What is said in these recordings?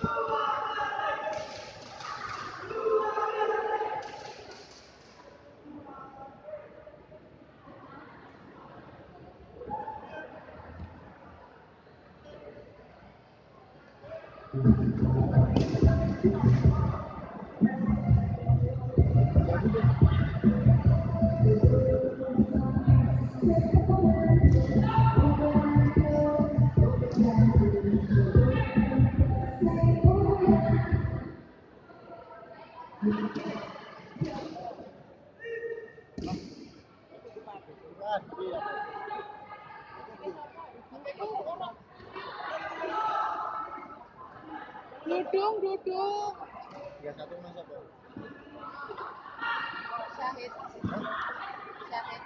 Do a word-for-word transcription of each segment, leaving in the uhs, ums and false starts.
Dudung, dudung. Tiga satu mas apa? Syahid. Syahid.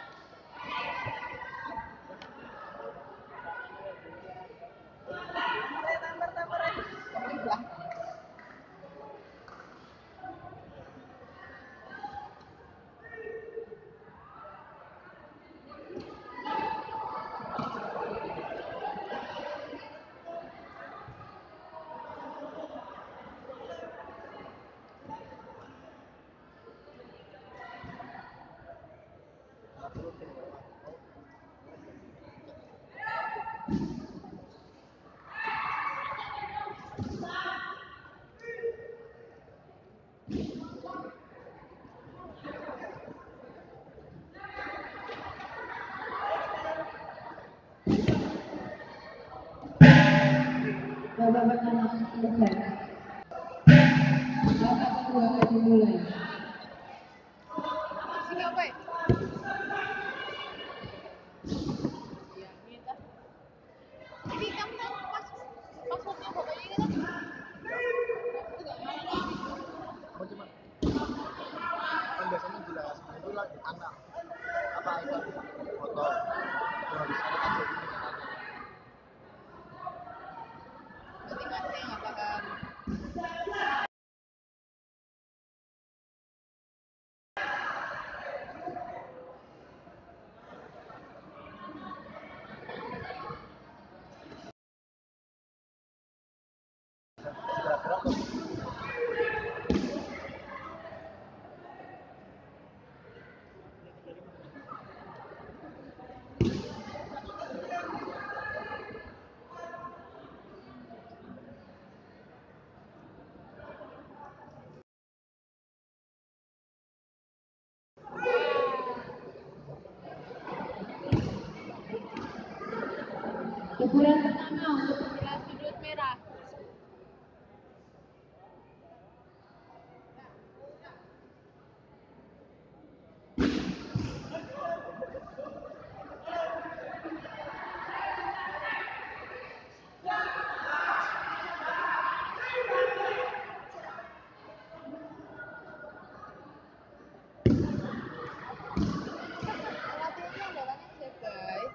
Babak pertama selesai. Babak kedua akan dimulai. Sini apa ya? Iya, ini dah. Ini kamu tahu pas passwordnya bapak ini kan? Oh cuma kan biasanya jelas itu lagi anak apa iPhone foto kalau di sana kan jadi caranya Masing-masing nggak paham. sudah berapa? Teguran pertama untuk Jelas sudut merah. Latihannya udah kan aja, guys.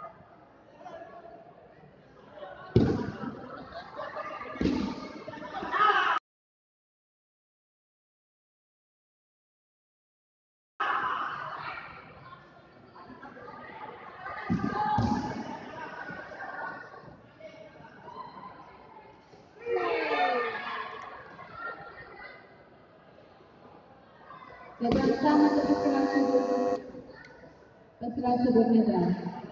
Gagal sama untuk peserta sudut peserta sudut netral.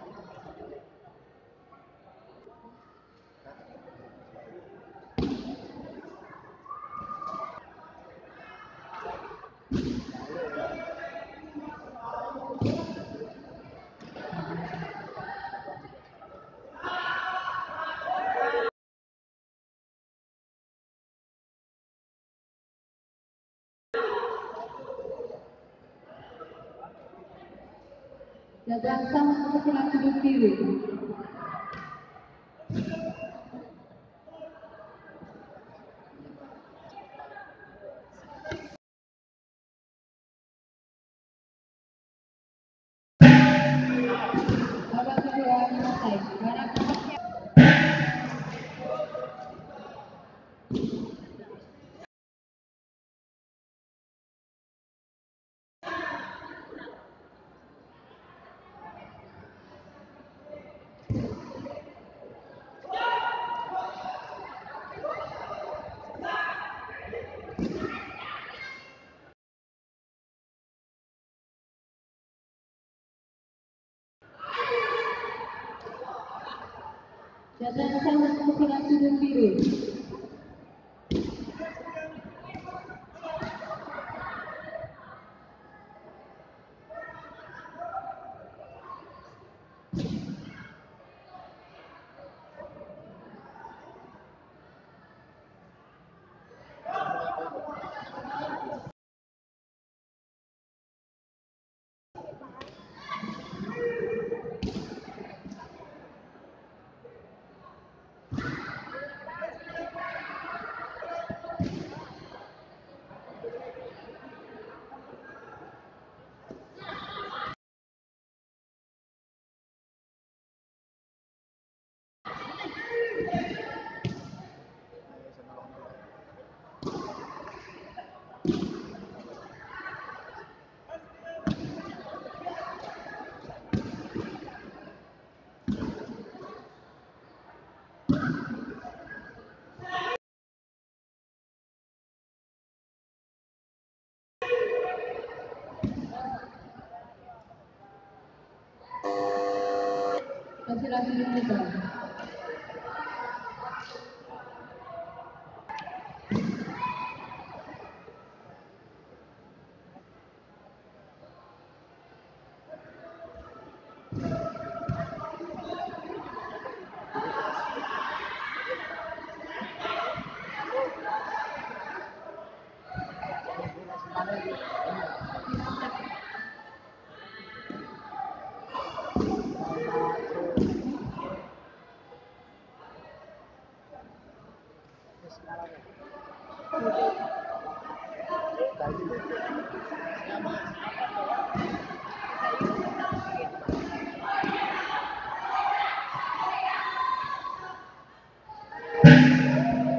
Gagal sama untuk peserta sudut kiri. Babak kedua selesai. Barang biru. Masih lagi diputar.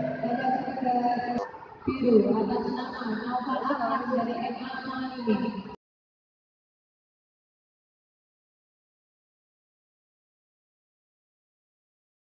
Biru atas nama Naufal Akram dari M A Mani.